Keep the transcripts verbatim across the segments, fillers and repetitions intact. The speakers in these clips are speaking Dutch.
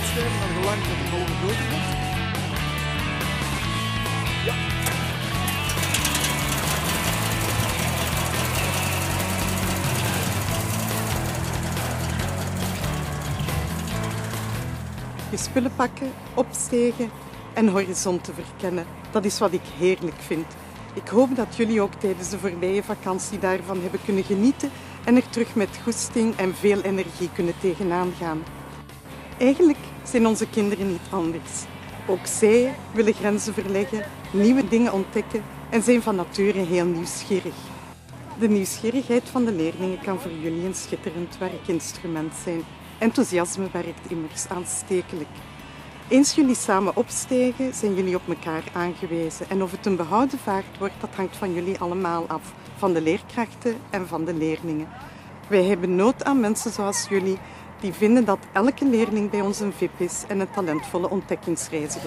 opschuiven naar gelang dat de molen groter wordt. Ja. Je spullen pakken, opstegen en horizonten verkennen. Dat is wat ik heerlijk vind. Ik hoop dat jullie ook tijdens de voorbije vakantie daarvan hebben kunnen genieten en er terug met goesting en veel energie kunnen tegenaan gaan. Eigenlijk zijn onze kinderen niet anders. Ook zij willen grenzen verleggen, nieuwe dingen ontdekken en zijn van nature heel nieuwsgierig. De nieuwsgierigheid van de leerlingen kan voor jullie een schitterend werkinstrument zijn. Enthousiasme werkt immers aanstekelijk. Eens jullie samen opstijgen, zijn jullie op elkaar aangewezen. En of het een behouden vaart wordt, dat hangt van jullie allemaal af. Van de leerkrachten en van de leerlingen. Wij hebben nood aan mensen zoals jullie, die vinden dat elke leerling bij ons een V I P is en een talentvolle ontdekkingsreiziger.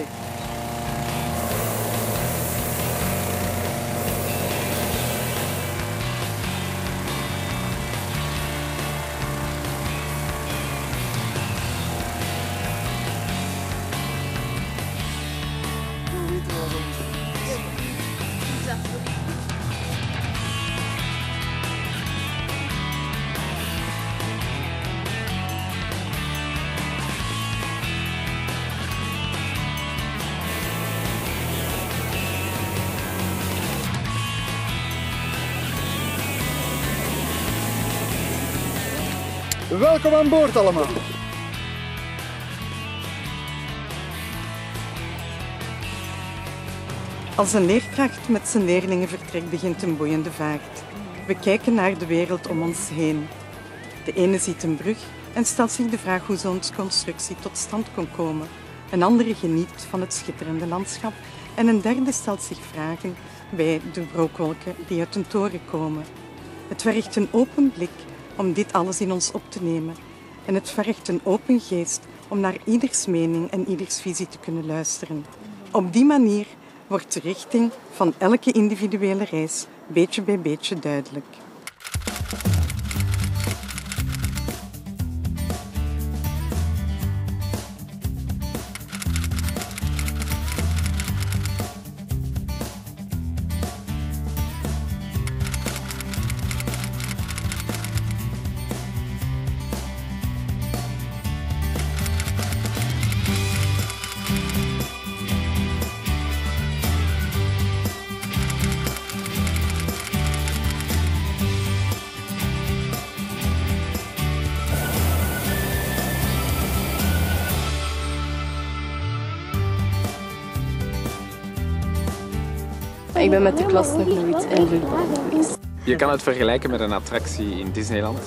Welkom aan boord allemaal. Als een leerkracht met zijn leerlingen vertrekt, begint een boeiende vaart. We kijken naar de wereld om ons heen. De ene ziet een brug en stelt zich de vraag hoe zo'n constructie tot stand kon komen. Een andere geniet van het schitterende landschap en een derde stelt zich vragen bij de rookwolken die uit een toren komen. Het vergt een open blik om dit alles in ons op te nemen. En het vergt een open geest om naar ieders mening en ieders visie te kunnen luisteren. Op die manier wordt de richting van elke individuele reis beetje bij beetje duidelijk. Ik ben met de klas nog nooit in Louvre geweest. Je kan het vergelijken met een attractie in Disneyland.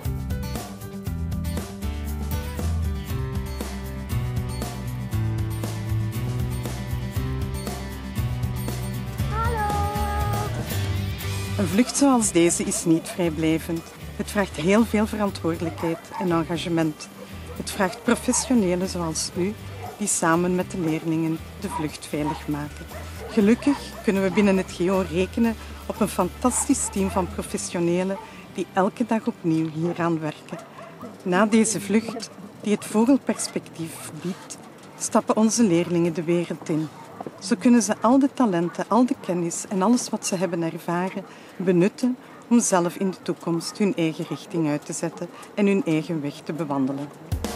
Een vlucht zoals deze is niet vrijblijvend. Het vraagt heel veel verantwoordelijkheid en engagement. Het vraagt professionelen zoals u, die samen met de leerlingen de vlucht veilig maken. Gelukkig kunnen we binnen het G O rekenen op een fantastisch team van professionelen die elke dag opnieuw hieraan werken. Na deze vlucht, die het vogelperspectief biedt, stappen onze leerlingen de wereld in. Zo kunnen ze al de talenten, al de kennis en alles wat ze hebben ervaren benutten om zelf in de toekomst hun eigen richting uit te zetten en hun eigen weg te bewandelen.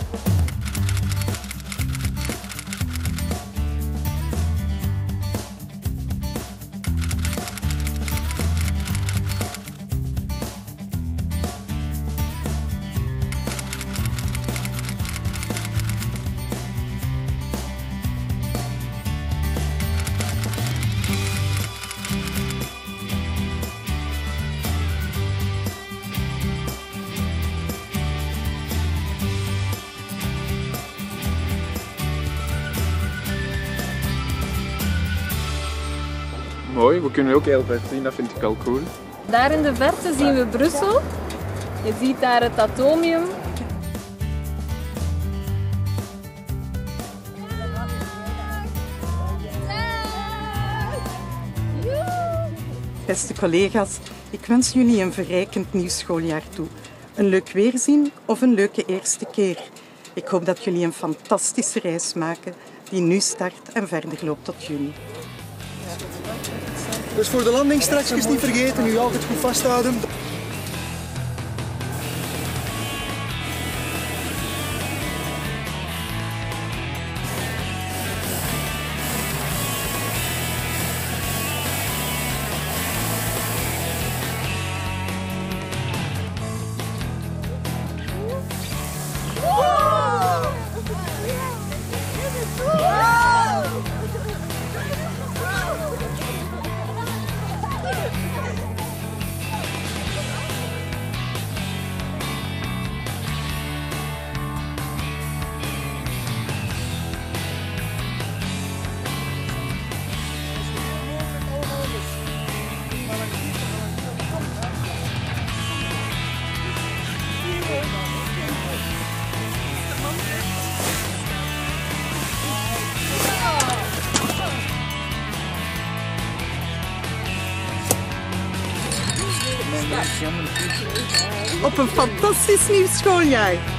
Mooi, we kunnen ook heel ver zien, dat vind ik wel cool. Daar in de verte zien we Brussel. Je ziet daar het atomium. Beste collega's, ik wens jullie een verrijkend nieuw schooljaar toe. Een leuk weerzien of een leuke eerste keer. Ik hoop dat jullie een fantastische reis maken die nu start en verder loopt tot juni. Dus voor de landing straks niet vergeten, u altijd goed vasthouden. Op een fantastisch nieuw schooljaar!